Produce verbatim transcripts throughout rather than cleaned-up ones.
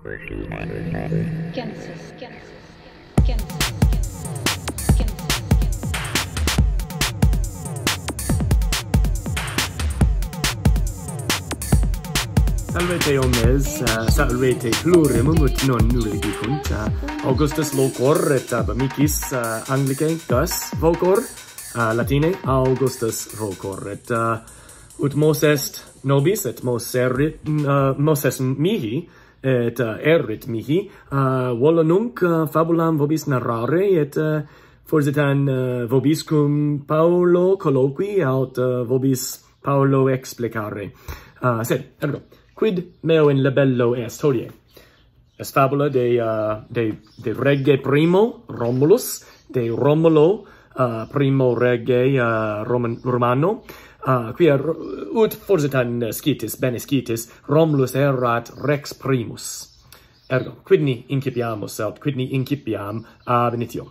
Genesis, Genesis, Genesis, Genesis. Salvete omnes, uh, salvete plurem ut non nulle dicunt, uh, Augustus Locor et ab amicis uh, Anglicae gus vocor, uh, Latine Augustus vocor, et uh, ut mos est nobis, et mos erit, uh, mos est mihi, et uh, erit mihi, uh, vola nunc uh, fabulam vobis narrare, et uh, forsitan uh, vobiscum Paulo colloqui, aut uh, vobis Paulo explicare. Uh, sed, ergo, quid meo in libello est hodie? Est fabula de, uh, de, de rege primo Romulus, de Romulo uh, primo rege uh, Roman, Romano, uh, quia ut forsitan scitis, bene scitis, Romulus erat rex primus. Ergo, quidni incipiamus, aut quidni incipiam ab initio.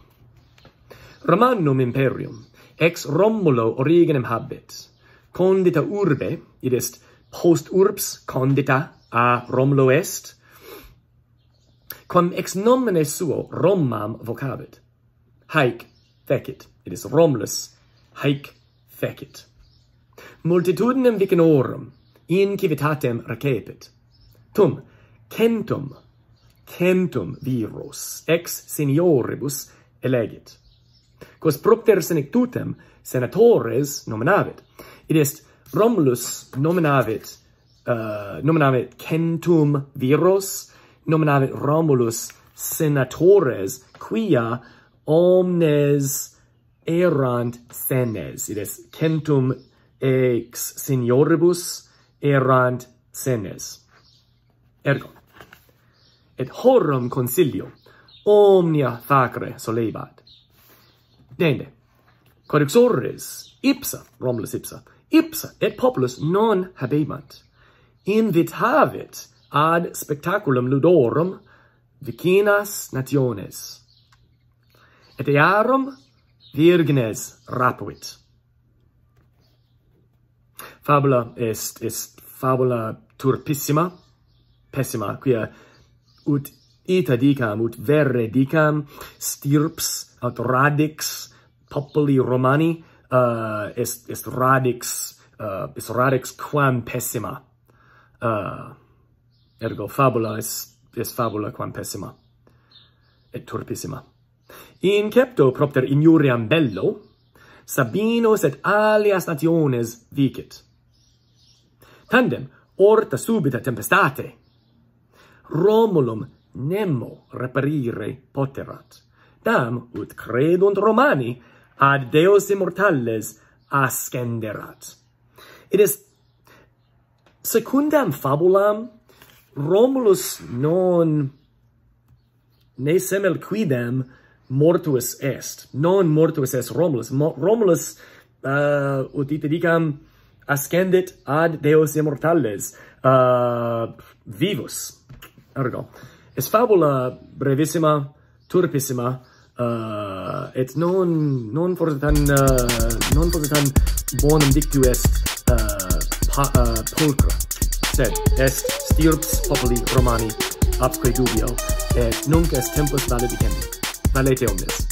Romanum imperium, ex Romulo originem habet, condita urbe, id est post urbs condita a Romulo est, quam ex nomine suo Romam vocabit. Haec fecit, it is Romulus, haec fecit. Multitudinem vicinorum in civitatem recepit. Tum centum, centum viros ex senioribus elegit. Quos propter senectutem senatores nominavit. It is Romulus nominavit, uh, nominavit centum viros, nominavit Romulus senatores, quia omnes erant senes. It is centum ex senioribus erant senes. Ergo, et horum concilio omnia facere solebat. Dende, codex ipsa, Romulus ipsa, ipsa et populus non habebant, invitavit ad spectaculum ludorum vicinas nationes, et earum virgines rapuit. Fabula est, est fabula turpissima, pessima, quia ut ita dicam, ut verre dicam, stirps, aut radix populi Romani, uh, est, est radix, uh, est radix quam pessima. Uh, ergo fabula est, est fabula quam pessima, et turpissima. Incepto propter injuriam bello, Sabinos et alias nationes vicit. Tandem orta subita tempestate, Romulum nemo reperire poterat. Dam ut credunt Romani ad Deos immortales ascenderat. It is secundam fabulam Romulus non ne semel quidem mortuus est. Non mortuus est Romulus. Mo Romulus uh, ut ite dicam ascendit ad Deos immortales uh, vivus. Ergo, est fabula brevissima, turpissima, uh, et non non fortan uh, non fortan bonum dictu est uh, pa, uh, pulcra, sed est stirps populi Romani absque dubio, et nunc est tempus valedicendi. Valete omnes.